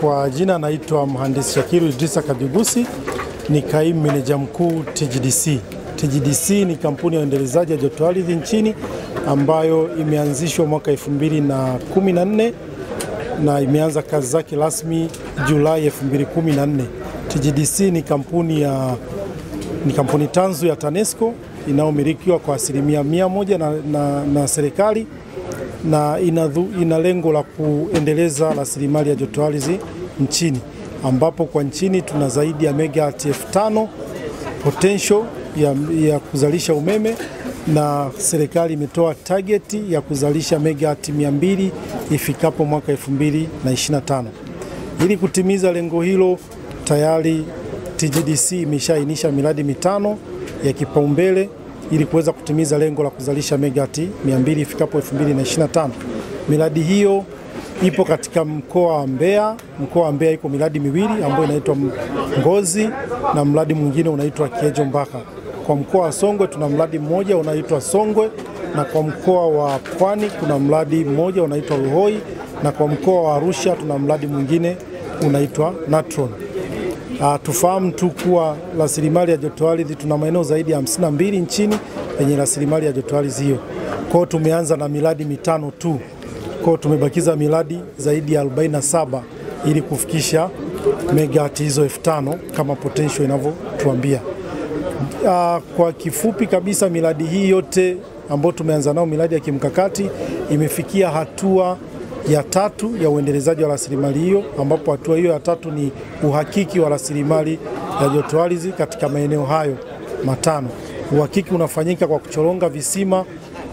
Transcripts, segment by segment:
Kwa jina naitwa Mhandisi Shakiru Idrisa Kabigusi, ni Kaimu Meneja Mkuu TGDC. TGDC ni kampuni ya uendelezaji wa jotoardhi nchini ambayo imeanzishwa mwaka 2014 na imeanza kazi zake rasmi Julai 2014. TGDC ni kampuni tanzu ya TANESCO inayomilikiwa kwa 100% na serikali na ina lengo la kuendeleza rasilimali ya jotoardhi nchini, ambapo kwa nchini tuna zaidi ya megawati 5,000 potential ya kuzalisha umeme, na serikali imetoa target ya kuzalisha megawati 200 ifikapo mwaka 2025. Ili kutimiza lengo hilo, tayari TGDC imeshainisha miradi 5 ya kipaumbele ili kuweza kutimiza lengo la kuzalisha megawati 200 ifikapo 2025. Miradi hiyo ipo katika mkoa wa Mbeya. Mkoa wa Mbeya iko miradi miwili ambayo inaitwa Ngozi na mradi mwingine unaitwa Kiejo Mbaka. Kwa mkoa wa Songwe tuna mradi mmoja unaitwa Songwe, na kwa mkoa wa Pwani kuna mradi mmoja unaitwa Ruhoi, na kwa mkoa wa Arusha tuna mradi mwingine unaitwa Natron. Tufahamu tu kuwa rasilimali ya jotoardhi tuna maeneo zaidi ya 52 nchini yenye rasilimali ya jotoardhi hiyo. Kwa hiyo tumeanza na miradi 5 tu. Kwa hiyo tumebakiza miradi zaidi ya 47 ili kufikisha megawati hizo 5,000 kama potential inavyotuambia. Kwa kifupi kabisa, miradi hii yote ambayo tumeanza nao, miradi ya kimkakati, imefikia hatua ya 3 ya uendelezaji wa rasilimali hiyo, ambapo hatua hiyo ya 3 ni uhakiki wa rasilimali ya jotoardhi katika maeneo hayo 5. Uhakiki unafanyika kwa kuchoronga visima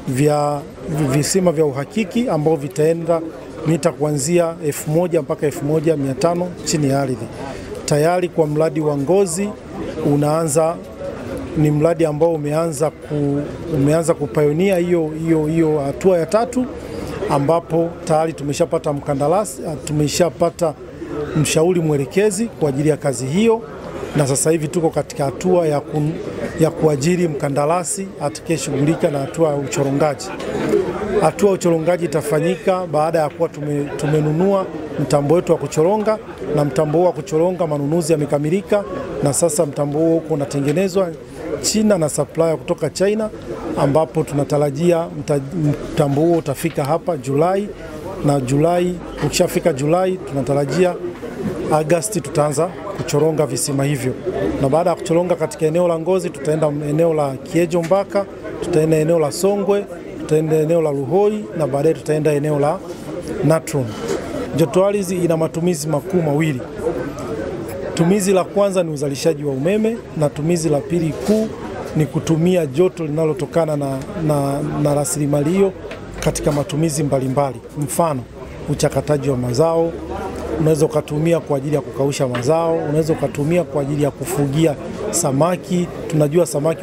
vya uhakiki ambao vitaenda mita kuanzia 1000 mpaka 1500 chini ya ardhi. Tayari kwa mradi wa Ngozi ni mradi ambao umeanza kupionia hiyo hatua ya 3, ambapo tayari tumeshapata mkandarasi, tumeshapata mshauri mwelekezi kwa ajili ya kazi hiyo, na sasa hivi tuko katika hatua ya kuajiri mkandarasi atakayeshughulika na hatua ya uchorongaji. Hatua ya uchorongaji itafanyika baada ya kuwa tumenunua mtambo wetu wa kuchoronga, na mtambo wa kuchoronga manunuzi yamekamilika, na sasa mtambo huo uko unatengenezwa China na supplier kutoka China, ambapo tunatarajia mtambo huo utafika hapa Julai, na ukishafika Julai tunatarajia Agosti tutaanza kuchoronga visima hivyo. Na baada ya kuchoronga katika eneo la Ngozi, tutaenda eneo la Kiejo Mbaka, tutaenda eneo la Songwe, tutaenda eneo la Ruhoi, na baadaye tutaenda eneo la Natron. Jotoardhi ina matumizi makuu mawili. Tumizi la kwanza ni uzalishaji wa umeme, na tumizi la pili kuu ni kutumia joto linalotokana na rasilimali hiyo katika matumizi mbalimbali. Mfano, uchakataji wa mazao, unaweza ukatumia kwa ajili ya kukausha mazao, unaweza ukatumia kwa ajili ya kufugia samaki. Tunajua samaki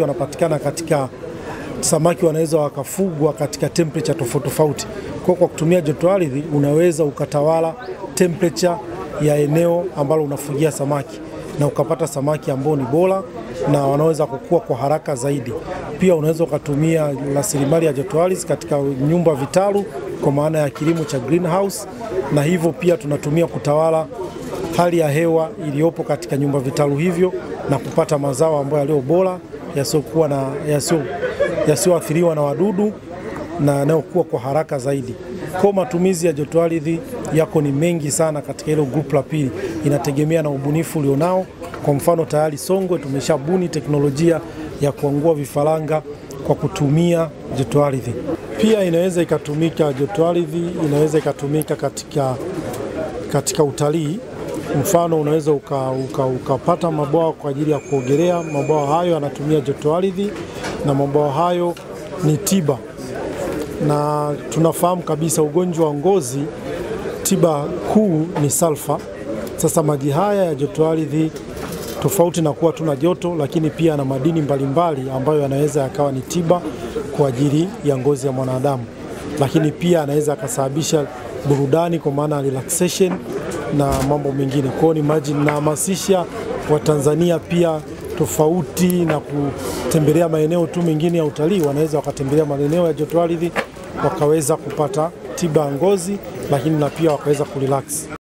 wanaweza wakafugwa katika temperature tofauti tofauti. Kwa kutumia jotoardhi unaweza ukatawala temperature ya eneo ambalo unafugia samaki na ukapata samaki ambao ni bora na wanaweza kukua kwa haraka zaidi. Pia unaweza ukatumia rasilimali ya jotoardhi katika nyumba vitalu kwa maana ya kilimo cha greenhouse, na hivyo pia tunatumia kutawala hali ya hewa iliyopo katika nyumba vitalu hivyo na kupata mazao ambayo yaliyo bora, yasioathiriwa na wadudu na yanayokuwa kwa haraka zaidi. Kwa matumizi ya jotoardhi yako ni mengi sana katika hilo group la pili, inategemea na ubunifu ulionao. Kwa mfano, tayari Songwe tumeshabuni teknolojia ya kuangua vifaranga kwa kutumia jotoardhi. Pia inaweza ikatumika jotoardhi, inaweza ikatumika katika utalii. Mfano, unaweza ukapata mabwawa kwa ajili ya kuogelea. Mabwawa hayo yanatumia jotoardhi, na mabwawa hayo ni tiba. Na tunafahamu kabisa ugonjwa wa ngozi, tiba kuu ni sulfa. Sasa maji haya ya jotoardhi, tofauti na kuwa tuna joto, lakini pia na madini mbalimbali ambayo yanaweza yakawa ni tiba kwa ajili ya ngozi ya mwanadamu, lakini pia anaweza akasababisha burudani kwa maana relaxation na mambo mengine. Kwa hiyo ni maji nahamasisha Watanzania pia, tofauti na kutembelea maeneo tu mengine ya utalii, wanaweza wakatembelea maeneo ya jotoardhi wakaweza kupata tiba ya ngozi, lakini na pia wakaweza kurelax.